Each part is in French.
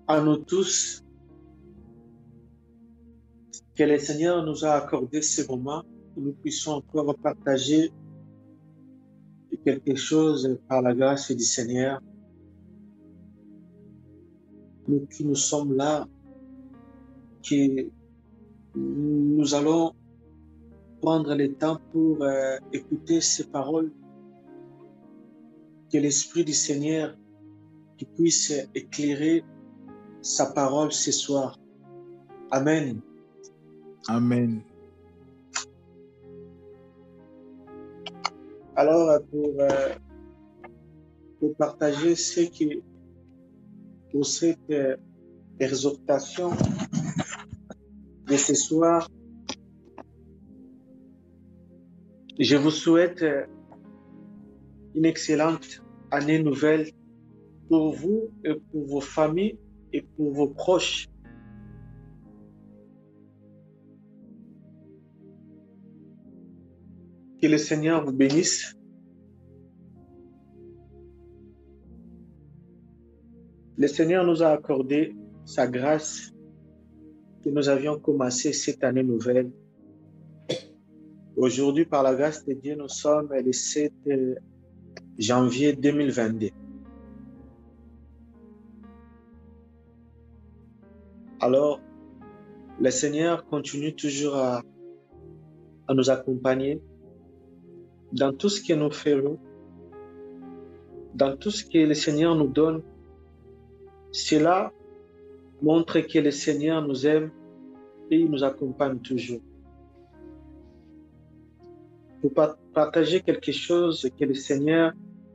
à nous tous que le Seigneur nous a accordé ce moment où nous puissions encore partager quelque chose par la grâce du Seigneur. Nous qui nous sommes là, que nous allons prendre le temps pour écouter ces paroles, que l'Esprit du Seigneur qui puisse éclairer sa parole ce soir. Amen. Amen. Alors, pour partager pour cette exhortation de ce soir, je vous souhaite une excellente année nouvelle pour vous et pour vos familles et pour vos proches. Que le Seigneur vous bénisse. Le Seigneur nous a accordé sa grâce que nous avions commencé cette année nouvelle. Aujourd'hui, par la grâce de Dieu, nous sommes le 7 janvier 2022. Alors, le Seigneur continue toujours à nous accompagner dans tout ce que nous faisons, dans tout ce que le Seigneur nous donne. Cela montre que le Seigneur nous aime et il nous accompagne toujours. Pour partager quelque chose que le Seigneur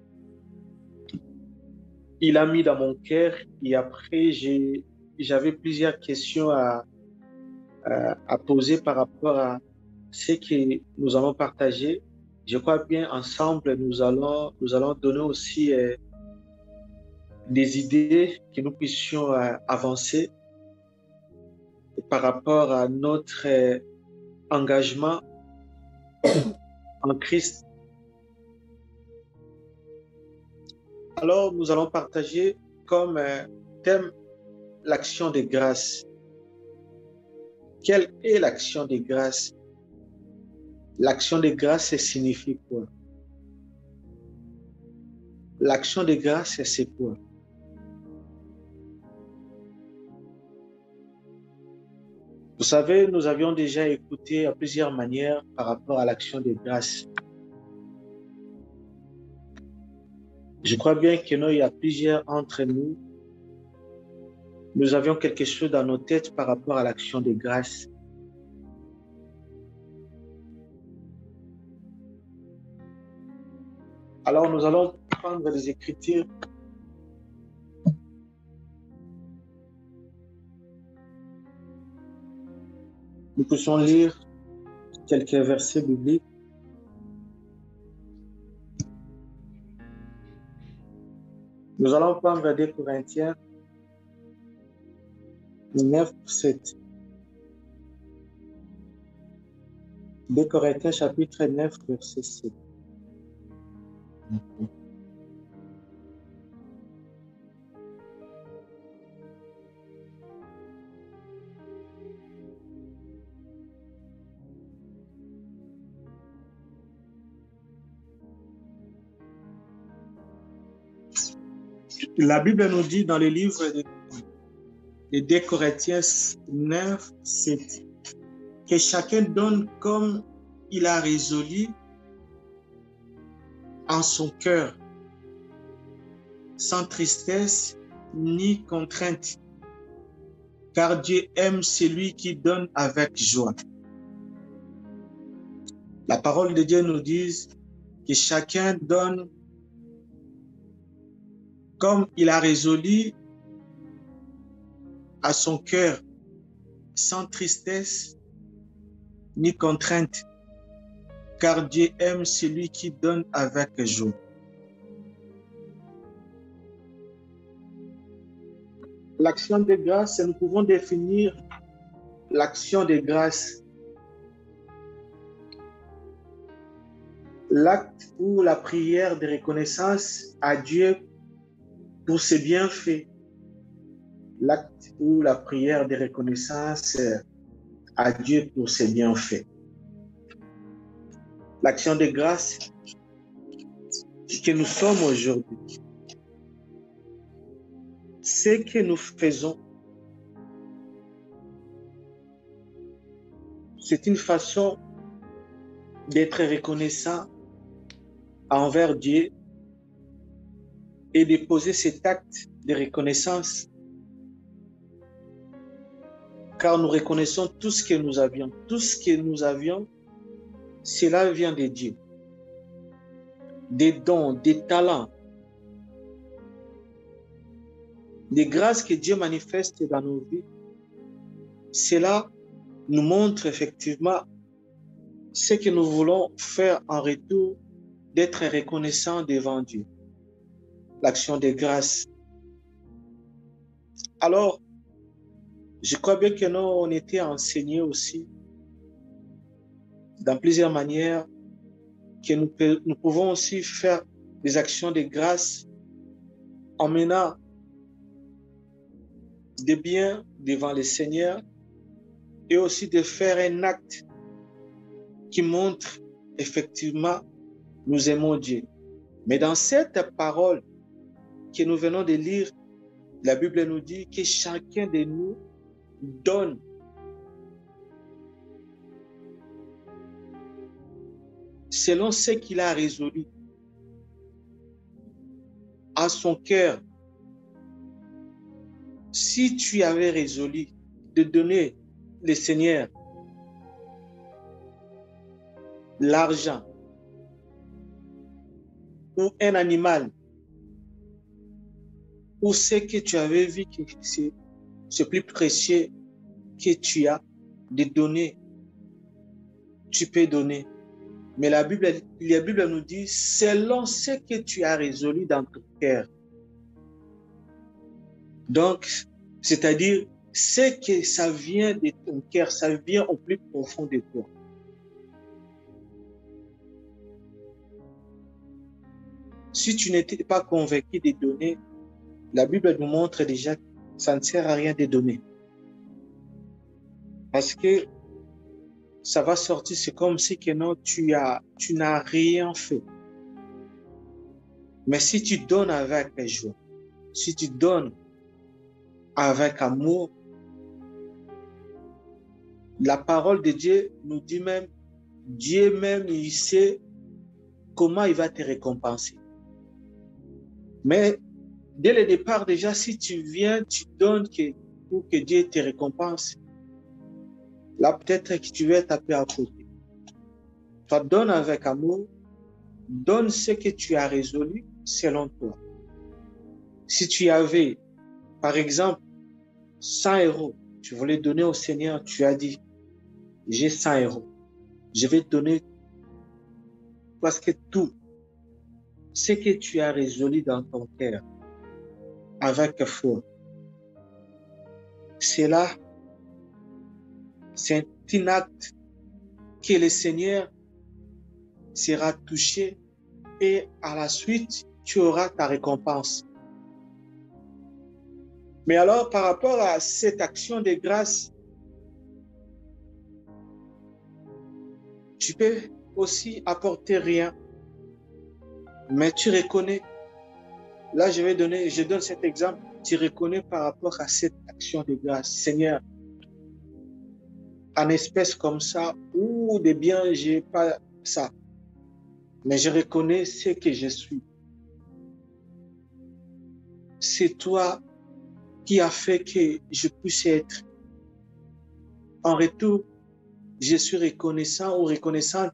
il a mis dans mon cœur, et après j'avais plusieurs questions à poser par rapport à ce que nous allons partager. Je crois bien ensemble nous allons donner aussi des idées que nous puissions avancer par rapport à notre engagement en Christ. Alors, nous allons partager comme thème l'action de grâce. Quelle est l'action de grâce? L'action de grâce, ça signifie quoi? L'action de grâce, c'est quoi? Vous savez, nous avions déjà écouté à plusieurs manières par rapport à l'action de grâce. Je crois bien qu'il y a plusieurs entre nous. Nous avions quelque chose dans nos têtes par rapport à l'action de grâce. Alors, nous allons prendre les Écritures. Nous pouvons lire quelques versets bibliques. Nous allons prendre 2 Corinthiens 9, 7. 2 Corinthiens chapitre 9, verset 7. La Bible nous dit dans le livre de 2 Corinthiens 9, 7, que chacun donne comme il a résolu en son cœur, sans tristesse ni contrainte, car Dieu aime celui qui donne avec joie. La parole de Dieu nous dit que chacun donne comme il a résolu à son cœur, sans tristesse ni contrainte, car Dieu aime celui qui donne avec joie. L'action de grâce, nous pouvons définir l'action de grâce. L'acte ou la prière de reconnaissance à Dieu pour ses bienfaits. l'acte ou la prière de reconnaissance à Dieu pour ses bienfaits. L'action de grâce que nous sommes aujourd'hui. Ce que nous faisons, c'est une façon d'être reconnaissant envers Dieu et de poser cet acte de reconnaissance, car nous reconnaissons tout ce que nous avions. Tout ce que nous avions, cela vient de Dieu. Des dons, des talents, des grâces que Dieu manifeste dans nos vies. Cela nous montre effectivement ce que nous voulons faire en retour, d'être reconnaissants devant Dieu. L'action de grâce. Alors, je crois bien que nous, on était enseignés aussi dans plusieurs manières que nous pouvons aussi faire des actions de grâce en menant des biens devant le Seigneur et aussi de faire un acte qui montre effectivement nous aimons Dieu. Mais dans cette parole que nous venons de lire, la Bible nous dit que chacun de nous donne selon ce qu'il a résolu à son cœur. Si tu avais résolu de donner le Seigneur l'argent ou un animal, ou ce que tu avais vu que c'est plus précieux que tu as de donner, tu peux donner. Mais la Bible nous dit, selon ce que tu as résolu dans ton cœur. Donc, c'est-à-dire, c'est que ça vient de ton cœur, ça vient au plus profond de toi. Si tu n'étais pas convaincu de donner, la Bible nous montre déjà que ça ne sert à rien de donner. Parce que ça va sortir, c'est comme si que non, tu n'as rien fait. Mais si tu donnes avec joie, si tu donnes avec amour, la parole de Dieu nous dit même, Dieu même, il sait comment il va te récompenser. Mais dès le départ, déjà, si tu viens, tu donnes pour que Dieu te récompense, là, peut-être que tu vas taper à côté. Toi, donne avec amour, donne ce que tu as résolu selon toi. Si tu avais, par exemple, 100 €, tu voulais donner au Seigneur, tu as dit, j'ai 100 €. Je vais te donner parce que tout ce que tu as résolu dans ton cœur avec foi, cela, c'est un acte que le Seigneur sera touché et à la suite, tu auras ta récompense. Mais alors, par rapport à cette action de grâce, tu peux aussi apporter rien, mais tu reconnais. Là, je donne cet exemple. Tu reconnais par rapport à cette action de grâce. Seigneur, en espèces comme ça, ou des biens, je n'ai pas ça. Mais je reconnais ce que je suis. C'est toi qui as fait que je puisse être. En retour, je suis reconnaissant ou reconnaissante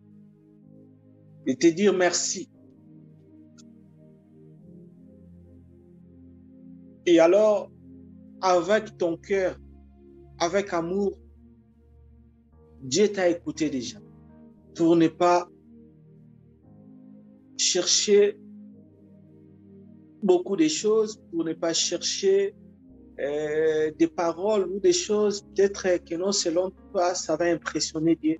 et te dire merci. Et alors, avec ton cœur, avec amour, Dieu t'a écouté déjà. Pour ne pas chercher beaucoup de choses, pour ne pas chercher des paroles ou des choses peut-être que non, selon toi, ça va impressionner Dieu.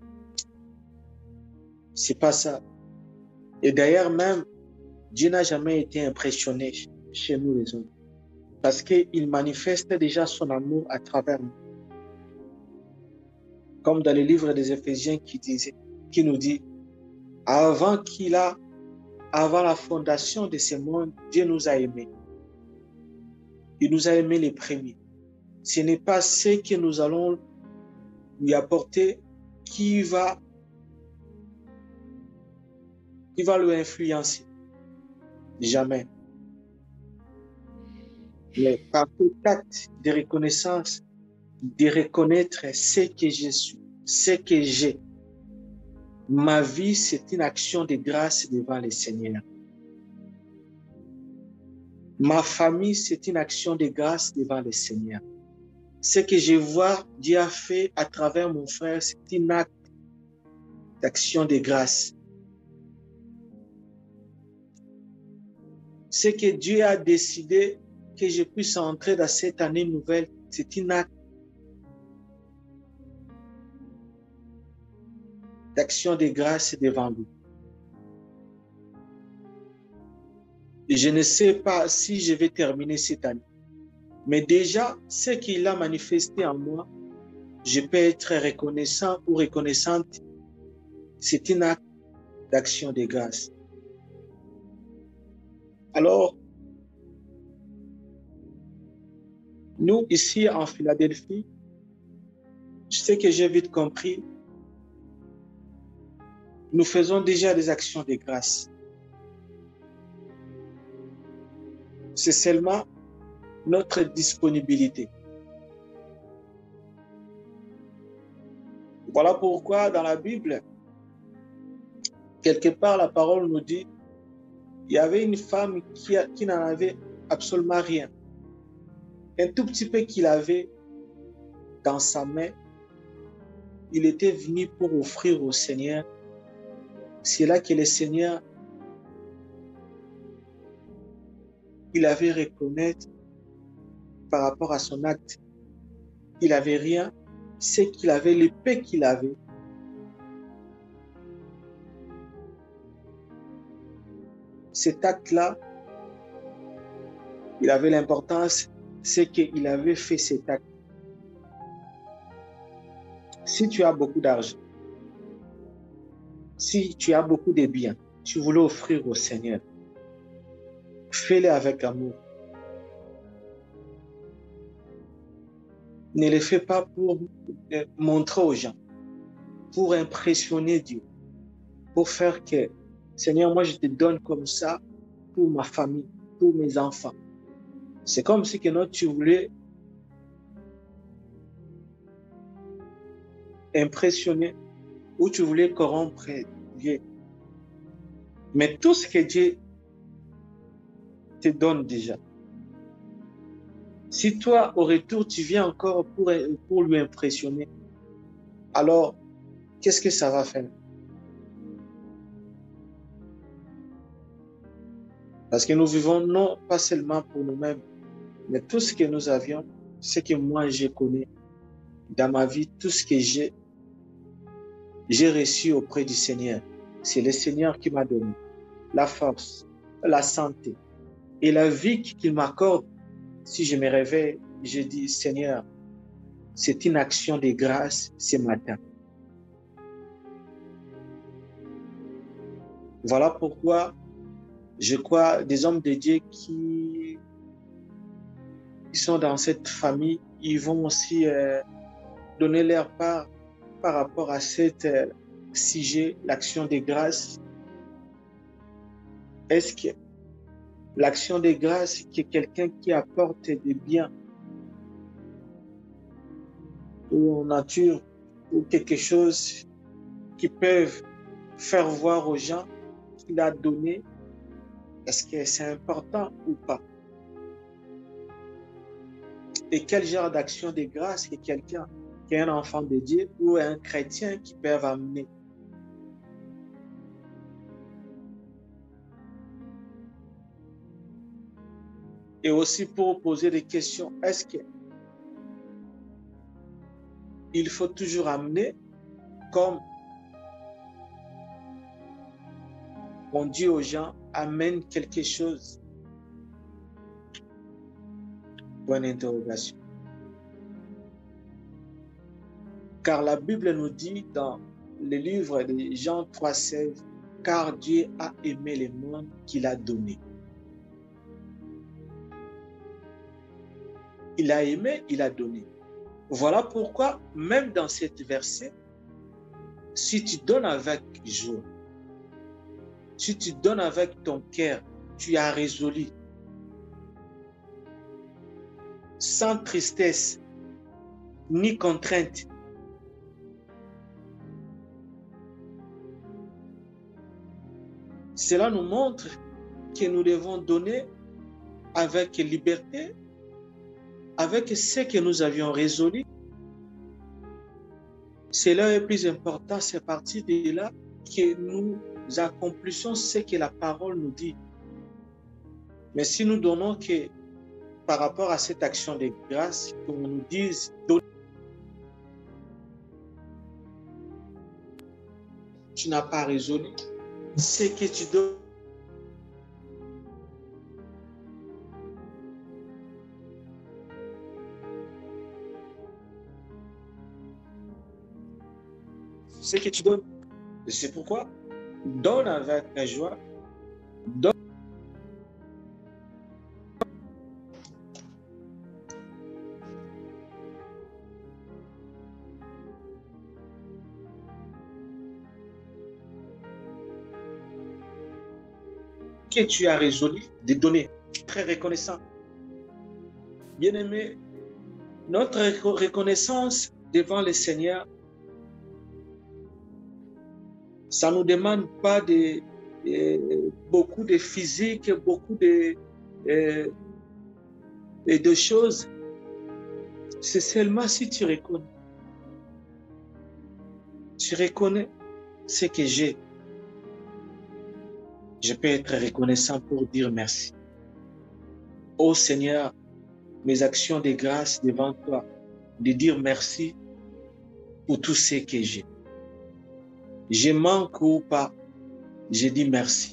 C'est pas ça. Et d'ailleurs même, Dieu n'a jamais été impressionné chez nous les hommes. Parce qu'il manifeste déjà son amour à travers nous. Comme dans le livre des Éphésiens qui nous dit, avant la fondation de ce monde, Dieu nous a aimés. Il nous a aimés les premiers. Ce n'est pas ce que nous allons lui apporter qui va lui influencer. Jamais. Mais par tout acte de reconnaissance, de reconnaître ce que je suis, ce que j'ai. Ma vie, c'est une action de grâce devant le Seigneur. Ma famille, c'est une action de grâce devant le Seigneur. Ce que je vois Dieu a fait à travers mon frère, c'est un acte d'action de grâce. Ce que Dieu a décidé que je puisse entrer dans cette année nouvelle, c'est un acte d'action de grâce devant lui. Et je ne sais pas si je vais terminer cette année, mais déjà, ce qu'il a manifesté en moi, je peux être reconnaissant ou reconnaissante. C'est un acte d'action de grâce. Alors, nous, ici en Philadelphie, je sais que j'ai vite compris, nous faisons déjà des actions de grâce. C'est seulement notre disponibilité. Voilà pourquoi dans la Bible, quelque part, la parole nous dit, il y avait une femme qui n'en avait absolument rien. Un tout petit peu qu'il avait dans sa main, il était venu pour offrir au Seigneur. C'est là que le Seigneur, il avait reconnaître par rapport à son acte. Il n'avait rien, c'est qu'il avait l'épée qu'il avait. Cet acte-là, il avait l'importance, c'est qu'il avait fait cet acte. Si tu as beaucoup d'argent, si tu as beaucoup de biens, tu voulais offrir au Seigneur, fais-le avec amour. Ne le fais pas pour montrer aux gens, pour impressionner Dieu, pour faire que, Seigneur, moi je te donne comme ça pour ma famille, pour mes enfants. C'est comme si que non, tu voulais impressionner ou tu voulais corrompre Dieu. Mais tout ce que Dieu te donne déjà, si toi, au retour, tu viens encore pour lui impressionner, alors, qu'est-ce que ça va faire? Parce que nous vivons non pas seulement pour nous-mêmes, mais tout ce que nous avions, ce que moi je connais dans ma vie, tout ce que j'ai reçu auprès du Seigneur. C'est le Seigneur qui m'a donné la force, la santé et la vie qu'il m'accorde. Si je me réveille, je dis, Seigneur, c'est une action de grâce ce matin. Voilà pourquoi je crois des hommes de Dieu qui sont dans cette famille, ils vont aussi donner leur part par rapport à cet sujet, l'action de grâce. Est-ce que l'action de grâce, qui est quelqu'un qui apporte des biens ou en nature ou quelque chose qui peuvent faire voir aux gens qu'il a donné, est-ce que c'est important ou pas? Et quel genre d'action de grâce que quelqu'un qui est un enfant de Dieu ou un chrétien qui peuvent amener? Et aussi pour poser des questions, est-ce qu'il faut toujours amener comme on dit aux gens, amène quelque chose. Point d'interrogation. Car la Bible nous dit dans le livre de Jean 3,16, car Dieu a aimé le monde qu'il a donné. Il a aimé, il a donné. Voilà pourquoi, même dans cet verset, si tu donnes avec joie, si tu donnes avec ton cœur, tu as résolu, sans tristesse, ni contrainte. Cela nous montre que nous devons donner avec liberté, avec ce que nous avions résolu. Cela est plus important, c'est à partir de là que nous accomplissons ce que la parole nous dit. Mais si nous donnons que par rapport à cette action de grâce, qu'on nous dise, tu n'as pas résolu, ce que tu donnes, ce que tu donnes. C'est pourquoi donne avec la joie, donne. Que tu as résolu de donner. Très reconnaissant. Bien-aimé, notre reconnaissance devant le Seigneur, ça ne nous demande pas beaucoup de physique, beaucoup de choses. C'est seulement si tu reconnais. Tu reconnais ce que j'ai. Je peux être reconnaissant pour dire merci. Ô Seigneur, mes actions de grâce devant toi, de dire merci pour tout ce que j'ai. Je manque ou pas, je dis merci.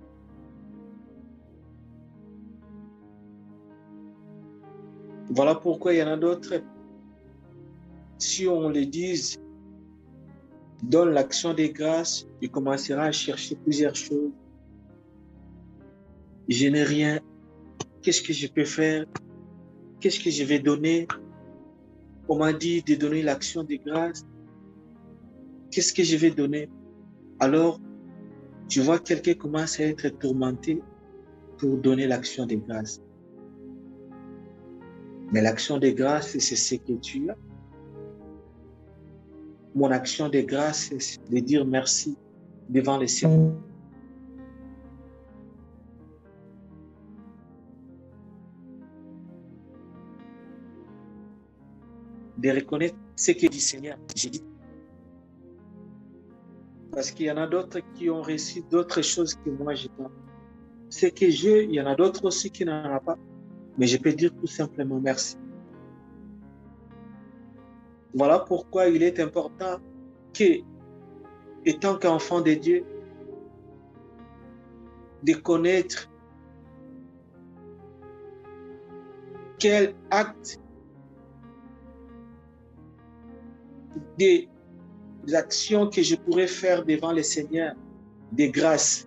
Voilà pourquoi il y en a d'autres, si on les dit, donne l'action de grâce, il commencera à chercher plusieurs choses. Je n'ai rien. Qu'est-ce que je peux faire? Qu'est-ce que je vais donner? On m'a dit de donner l'action de grâce. Qu'est-ce que je vais donner? Alors, tu vois quelqu'un commence à être tourmenté pour donner l'action de grâce. Mais l'action de grâce, c'est ce que tu as. Mon action de grâce, c'est de dire merci devant le Seigneur. De reconnaître ce que dit Seigneur. J'ai dit. Parce qu'il y en a d'autres qui ont reçu d'autres choses que moi je n'ai pas. Ce que j'ai, il y en a d'autres aussi qui n'en ont pas. Mais je peux dire tout simplement merci. Voilà pourquoi il est important que, étant qu'enfant de Dieu, de connaître quel acte des actions que je pourrais faire devant le Seigneur, des grâces.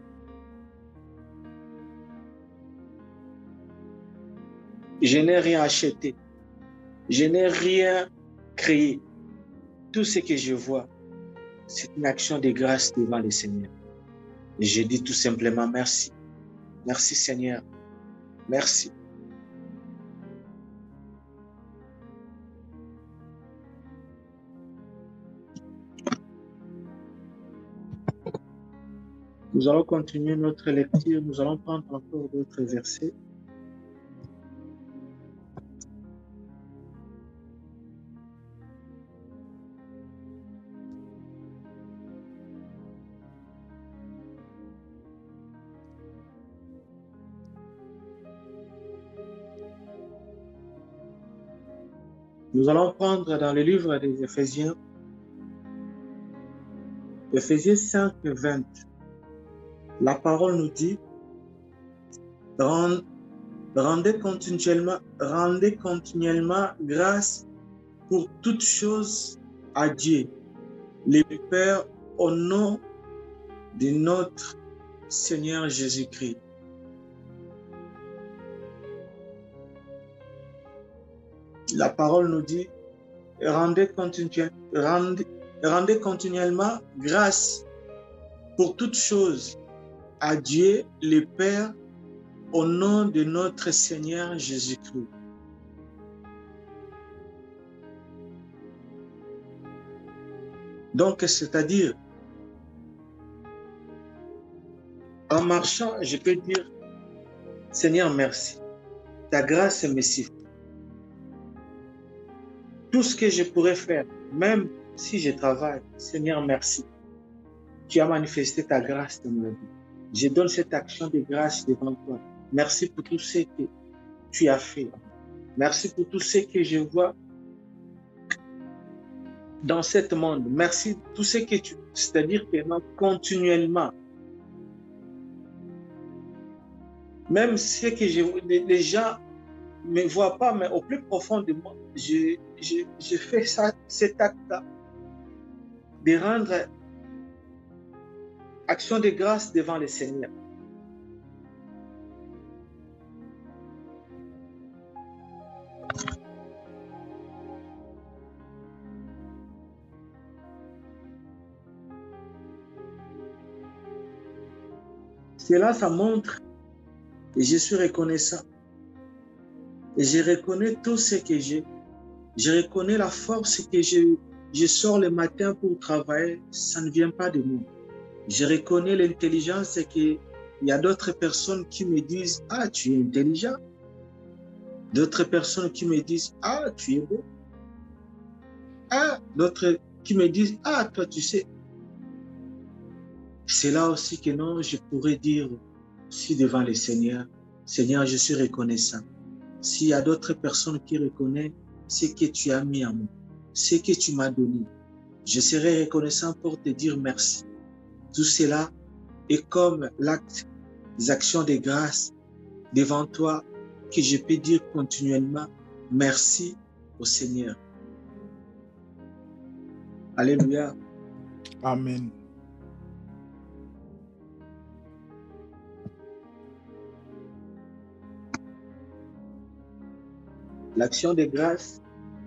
Je n'ai rien acheté. Je n'ai rien créé. Tout ce que je vois, c'est une action de grâce devant le Seigneur. Et je dis tout simplement merci. Merci Seigneur. Merci. Nous allons continuer notre lecture. Nous allons prendre encore d'autres versets. Nous allons prendre dans le livre des Éphésiens, Éphésiens 5, 20. La parole nous dit, Rendez continuellement grâce pour toutes choses à Dieu, le Père, au nom de notre Seigneur Jésus-Christ. La parole nous dit, rendez continuellement grâce pour toutes choses à Dieu, le Père, au nom de notre Seigneur Jésus-Christ. Donc, c'est-à-dire, en marchant, je peux dire, Seigneur, merci. Ta grâce me suffit. Tout ce que je pourrais faire, même si je travaille, Seigneur, merci. Tu as manifesté ta grâce dans ma vie. Je donne cette action de grâce devant toi. Merci pour tout ce que tu as fait. Merci pour tout ce que je vois dans ce monde. Merci pour tout ce que tu... C'est-à-dire que continuellement, même ce que les gens ne me voient pas, mais au plus profond de moi, je fais ça, cet acte-là, de rendre action de grâce devant le Seigneur. Cela, ça montre et je suis reconnaissant. Et je reconnais tout ce que j'ai. Je reconnais la force que je sors le matin pour travailler. Ça ne vient pas de moi. Je reconnais l'intelligence qu'il y a d'autres personnes qui me disent « Ah, tu es intelligent ». D'autres personnes qui me disent « Ah, tu es beau ». Ah, d'autres qui me disent « Ah, toi, tu sais ». C'est là aussi que non, je pourrais dire si devant le Seigneur, Seigneur, je suis reconnaissant. S'il y a d'autres personnes qui reconnaissent ce que tu as mis en moi, ce que tu m'as donné, je serai reconnaissant pour te dire merci. Tout cela est comme l'acte des actions de grâce devant toi que je peux dire continuellement merci au Seigneur. Alléluia. Amen. L'action de grâce,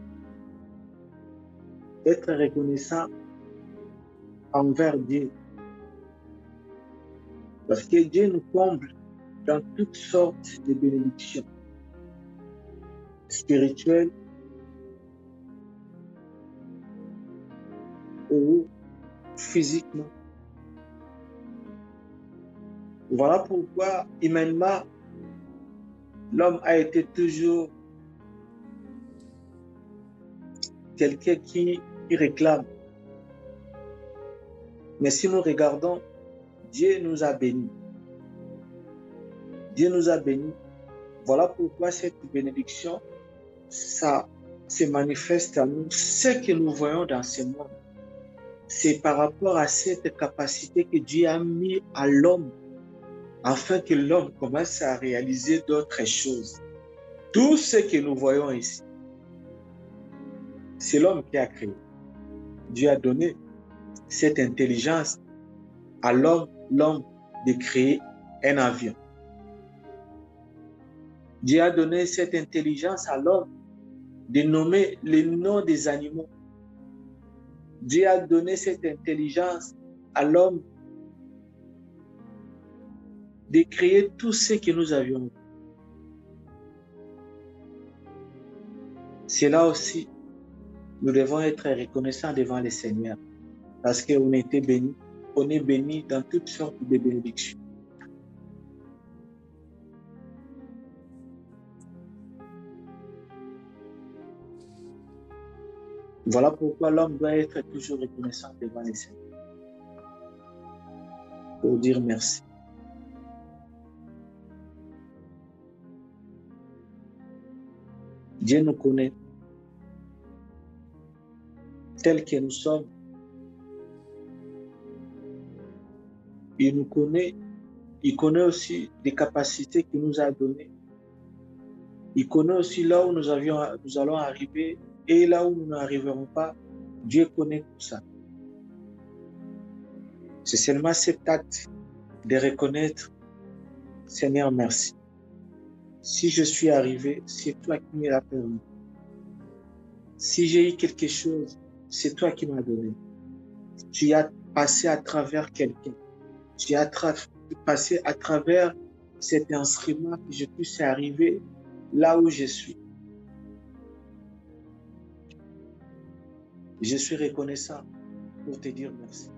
être reconnaissant envers Dieu. Parce que Dieu nous comble dans toutes sortes de bénédictions spirituelles ou physiquement. Voilà pourquoi, humainement, l'homme a été toujours quelqu'un qui réclame. Mais si nous regardons, Dieu nous a bénis. Dieu nous a bénis. Voilà pourquoi cette bénédiction, ça se manifeste à nous. Ce que nous voyons dans ce monde, c'est par rapport à cette capacité que Dieu a mis à l'homme, afin que l'homme commence à réaliser d'autres choses. Tout ce que nous voyons ici, c'est l'homme qui a créé. Dieu a donné cette intelligence à l'homme de créer un avion. Dieu a donné cette intelligence à l'homme de nommer les noms des animaux. Dieu a donné cette intelligence à l'homme de créer tout ce que nous avions. C'est là aussi, nous devons être reconnaissants devant le Seigneur parce qu'on a été bénis. On est bénis dans toutes sortes de bénédictions. Voilà pourquoi l'homme doit être toujours reconnaissant devant le Seigneur. Pour dire merci. Dieu nous connaît tels que nous sommes. Il nous connaît, il connaît aussi des capacités qu'il nous a données Il connaît aussi là où nous allons arriver et là où nous n'arriverons pas. Dieu connaît tout ça. C'est seulement cet acte de reconnaître, Seigneur, merci. Si je suis arrivé, c'est toi qui me l'as permis. Si j'ai eu quelque chose, c'est toi qui m'as donné. Tu as passé à travers quelqu'un. Tu as passé à travers cet instrument que je puisse arriver là où je suis. Je suis reconnaissant pour te dire merci.